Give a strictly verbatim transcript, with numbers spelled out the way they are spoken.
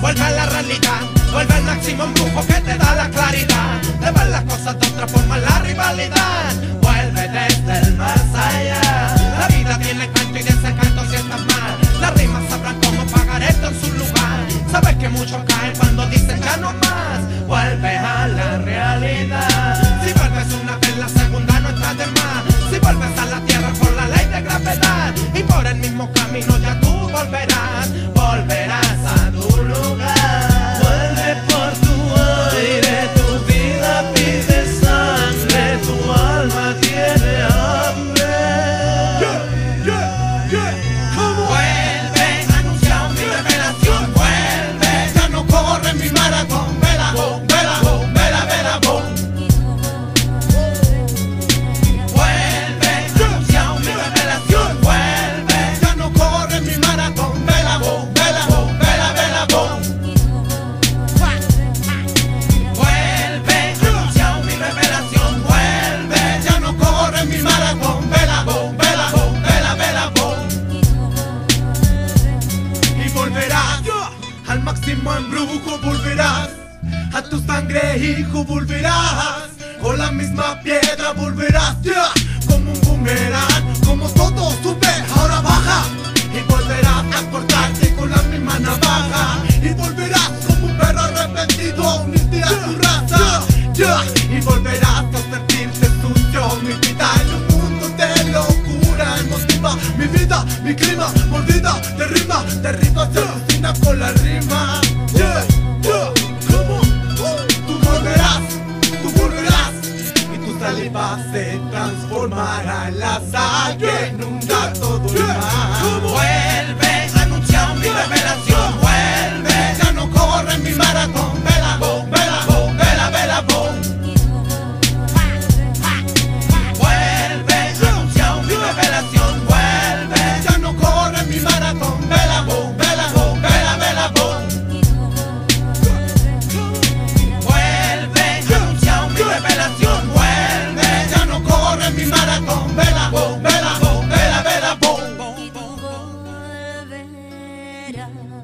vuelve a la realidad, vuelve al Maximo Embrujo que te da la claridad de ver las cosas de otra forma, la rivalidad. Vuelve desde el más allá. La vida tiene canto y desencanto si estás mal. Las rimas sabrán cómo pagar esto en su lugar. Sabes que muchos caen cuando dicen ya no más. Vuelve a la realidad. Si vuelves una vez, la segunda no está de más. Si vuelves a la tierra por la ley de gravedad y por el mismo camino ya tú volverás. Volverás a tu lugar. Vuelve por tu aire, tu vida pide sangre, tu alma tiene hambre. Yeah, yeah, yeah. ¿Cómo? Vuelve, anunciado mi revelación. Vuelve, ya no corre mi maratón. Vela, boom, vela, boom, vela, vela, boom. Vuelve, anunciado mi revelación. Vuelve, ya no corre mi maratón. Vela, boom, vela, boom, vela, vela, boom. Vuelve, anunciado mi revelación. Vuelve, ya no corre mi maratón. Vela, boom, vela, boom, vela, vela, boom. Y volverás al Maximo Embrujo, volverás a tu sangre, hijo, volverás con la misma piedra, volverás yeah, como un boomerang, como todo sube, ahora baja. Y volverás a cortarte con la misma navaja. Y volverás como un perro arrepentido, unirte a tu raza yeah. Y volverás a sentirte sucio, mi vida en un mundo de locura emotiva. Mi vida, mi clima, mordida de rima, derriba, se alucina con la rima yeah, yeah. ¿Cómo? Tú volverás, tú volverás y tu saliva se transformará en la sangre, inunda todo el mar. Vuelve, anunciado mi revelación. Vuelve, ya no corre mi maratón. Vela, boom, vela, boom, vela, vela, boom. Vuelve, anunciado mi revelación. Vuelve, ya no corre mi maratón. Vela, boom, vela, boom, vela, vela, boom. Vuelve, anunciado mi revelación. Vuelve, ya no corre mi maratón. Vela, boom, vela, boom, vela, vela, boom. Y tú volverás.